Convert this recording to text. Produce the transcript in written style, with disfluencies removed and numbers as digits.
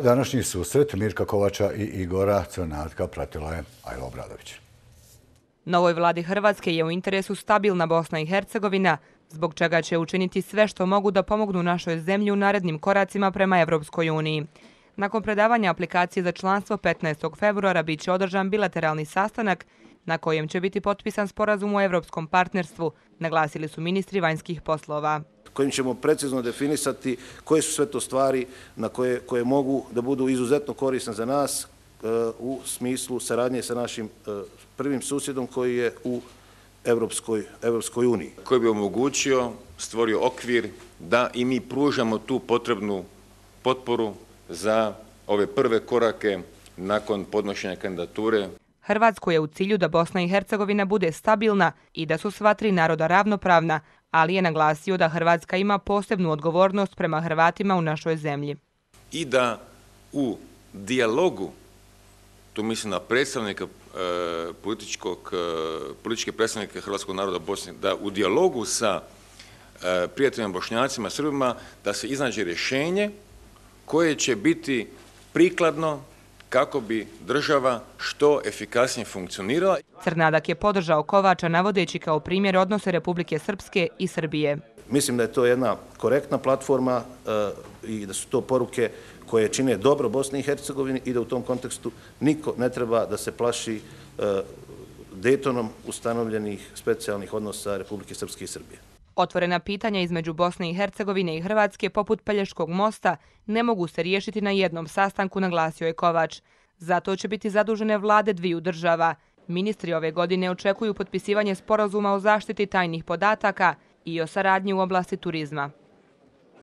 Današnji susret Mirka Kovača i Igora Crnatka pratila je Ajla Obradović. Novoj vladi Hrvatske je u interesu stabilna Bosna i Hercegovina, zbog čega će učiniti sve što mogu da pomognu našoj zemlji u narednim koracima prema Evropskoj uniji. Nakon predavanja aplikacije za članstvo 15. februara bit će održan bilateralni sastanak na kojem će biti potpisan sporazum o evropskom partnerstvu, naglasili su ministri vanjskih poslova. Kojim ćemo precizno definisati koje su sve to stvari na koje mogu da budu izuzetno korisne za nas u smislu saradnje sa našim prvim susjedom koji je u Evropskoj uniji. Koji bi omogućio, stvorio okvir da i mi pružamo tu potrebnu potporu za ove prve korake nakon podnošenja kandidature. Hrvatsko je u cilju da Bosna i Hercegovina bude stabilna i da su sva tri naroda ravnopravna, ali je naglasio da Hrvatska ima posebnu odgovornost prema Hrvatima u našoj zemlji. I da u dijalogu, tu mislim na predstavnika političke predstavnike hrvatskog naroda Bosne, da u dijalogu sa prijateljima Bošnjacima, Srbima, da se iznađe rješenje koje će biti prikladno kako bi država što efikasnije funkcionirala. Crnadak je podržao Kovača navodeći kao primjer odnose Republike Srpske i Srbije. Mislim da je to jedna korektna platforma i da su to poruke koje čine dobro Bosni i Hercegovini i da u tom kontekstu niko ne treba da se plaši Daytonom ustanovljenih specijalnih odnosa Republike Srpske i Srbije. Otvorena pitanja između Bosne i Hercegovine i Hrvatske poput Pelješkog mosta ne mogu se riješiti na jednom sastanku, naglasio je Kovač. Zato će biti zadužene vlade dviju država. Ministri ove godine očekuju potpisivanje sporazuma o zaštiti tajnih podataka i o saradnji u oblasti turizma.